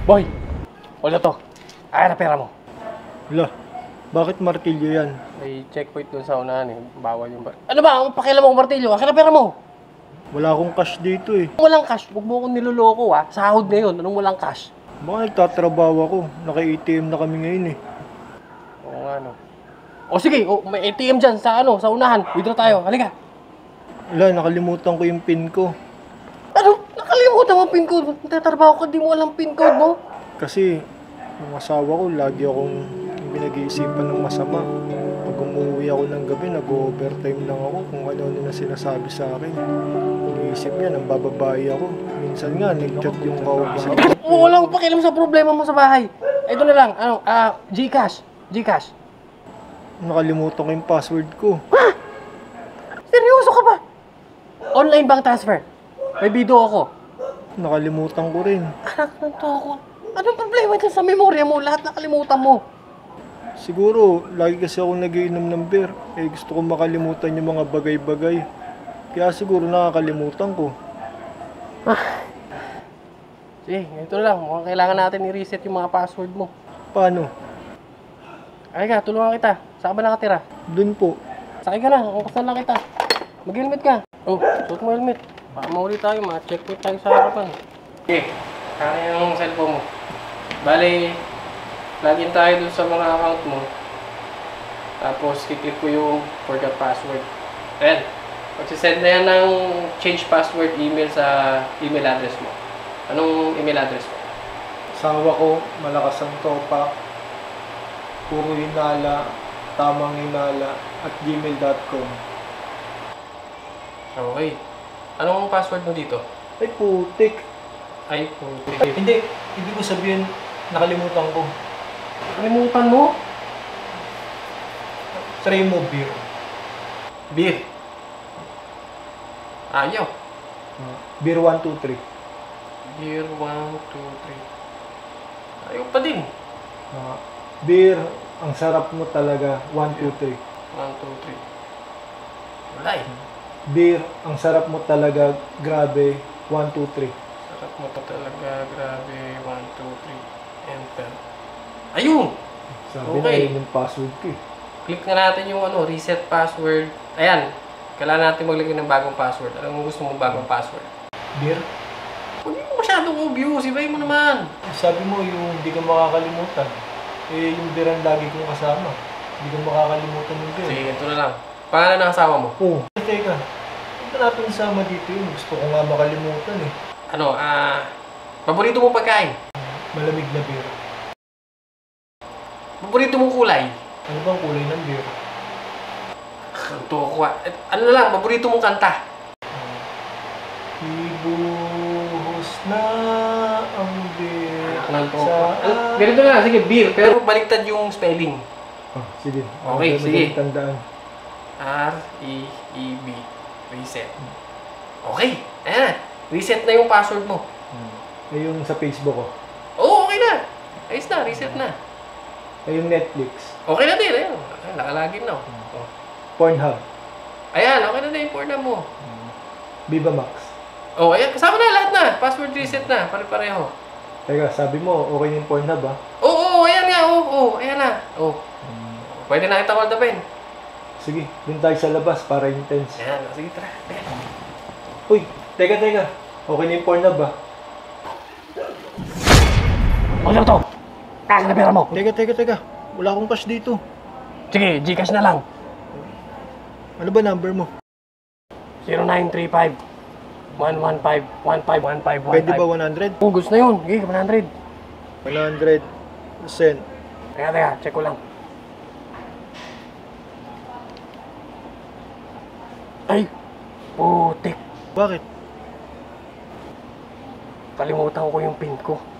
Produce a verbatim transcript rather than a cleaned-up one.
Boy! Wala to. Ay, na pera mo. Wala. Bakit martilyo yan? May checkpoint dun sa unahan eh. Bawal yung bar... Ano ba? Ang pakialam mo martilyo? Akin na pera mo! Wala akong cash dito eh. Walang cash. Huwag mo akong niloloko ah. Sahod ngayon. Anong walang cash? Baka nagtatrabaho ako. Naka-A T M na kami ngayon eh. Oo nga no. O sige, o, may A T M dyan sa ano, sa unahan. Withdraw tayo. Halika. Wala, nakalimutan ko yung pin ko. Ano? Nakalimutan mo ang pin code. Nagtatrabaho ka, di mo alam pin code mo. Kasi yung asawa ko, lagi akong pinag-iisipan ng masama. Pag umuwi ako ng gabi, nag-overtime lang ako kung ano-ano na sinasabi sa akin. Iniisip niya, nang bababae ako. Minsan nga, nag-chat yung kausap. Wala akong pakialam sa problema mo sa bahay. Ito na lang, ano, ah, Gcash. Gcash. Nakalimutan ko yung password ko. Ha? Seryoso ka ba? Online bank transfer. May video ako. Nakalimutan ko rin. Anak ng toko. Anong problema dyan sa memorya mo? Lahat nakalimutan mo. Siguro, lagi kasi ako nagiinom ng beer. Eh, gusto ko makalimutan yung mga bagay-bagay. Kaya siguro nakakalimutan ko. Ah. Sige, ito na lang. Mukhang kailangan natin i-reset yung mga password mo. Paano? Ay ka, tulungan kita. Saan ka ba nakatira? Doon po. Sakay ka na. Angkasan lang kita. Mag-helmet ka. Oh, suot mo helmet. Baka mauli tayo. Ma-checkpoint tayo sa harapan. Okay. Kaya yung cellphone mo. Bale, login tayo dun sa mga account mo. Tapos, kiklik ko yung forgot password. Ayan. Magsisend na yan ng change password email sa email address mo. Anong email address mo? Asawa ko, malakas ang topa. Puro hinala, tamang hinala, at gmail dot com. Okay. Anong password mo dito? Ay, putik. Ay, puti. Hindi, ibig ko sabihin, nakalimutan ko. Kalimutan mo? Try mo beer. Beer. Ayaw. Uh, beer one two three. Beer one, two, three. Ayaw pa din. Uh, beer, ang sarap mo talaga, one two three. one, two, three. Wala eh. Beer, ang sarap mo talaga, grabe, one two three. Sarap mo pa talaga, grabe, one, two, three. Enter. Ayun! Sabi Okay. na yun yung password ko eh. Click na natin yung ano, reset password. Ayan. Kailangan natin maglagay ng bagong password. Anong gusto mong bagong password? Beer? Huwag mo masyadong obvious. Ibahin mo naman. Sabi mo yung hindi ka makakalimutan. Eh, yung beer ang lagi kong kasama. Hindi ka makakalimutan yung beer. Sige, ito na lang. Pangalan ng asawa mo? Oo. Oh, teka. Hindi natin sama dito yun. Gusto ko nga makalimutan eh. Ano, ah... paborito mong pagkain? Malamig na beer. Paborito mong kulay? Ano bang kulay ng beer? Kanto ko ah. Eh, ano na lang, paborito mong kanta? Ibuhos na ang beer Kanto ko. sa... Uh, ganito na lang, sige, beer. Pero baliktad yung spelling. Oh, sige. Okay, Ano sige. ba tandaan? R E E B. Reset. Okay, ayan na. Reset na yung password mo. Hmm. Eh, yung sa Facebook ko. Oo, okay na. Ayos na, reset na. Eh, yung Netflix. Okay na din, ayun. Ay, nakalagin na. Oh. Pornhub. Ayan, okay na din yung porn mo. Hmm. Viva Max. Oh, ayan, kasama na lahat na. Password reset na, pare-pareho. Teka, sabi mo, okay yung Pornhub ah. Oo, oo, ayan nga, oo, oo, ayan na. Oh. Hmm. Pwede na kita hold upin. Sige, dun tayo sa labas para intense. Ayan, sige, tara. Teka. Uy, teka, teka. Okay na yung Pornhub ah. Ano to? Kaya na pera mo. Teka, teka, teka. Wala akong cash dito. Sige, Gcash na lang. Ano ba number mo? zero nine three five, one one five, one five one five one five. Pwede ba one hundred? Oh, gusto na yun. Okay, one hundred. one hundred percent. Teka, teka, check ko lang. Ay, putik. Bakit? Kalimutan ko yung pin ko.